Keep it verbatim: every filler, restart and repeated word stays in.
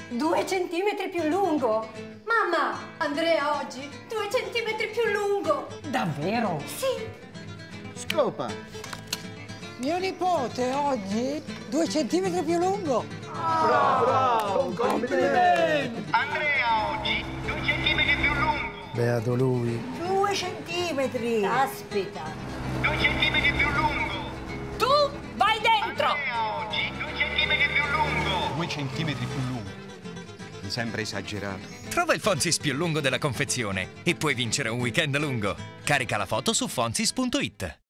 Due centimetri più lungo. Mamma, Andrea oggi due centimetri più lungo. Davvero? Sì. Scopa. Mio nipote oggi due centimetri più lungo. Bravo, bravo, complimenti. Andrea oggi due centimetri più lungo. Beato lui. Due centimetri. Caspita. Due centimetri più lungo. Tu vai dentro! Andrea oggi due centimetri più lungo. Due centimetri più lungo. Mi sembra esagerato. Trova il Fonzis più lungo della confezione e puoi vincere un weekend lungo. Carica la foto su fonzis punto it.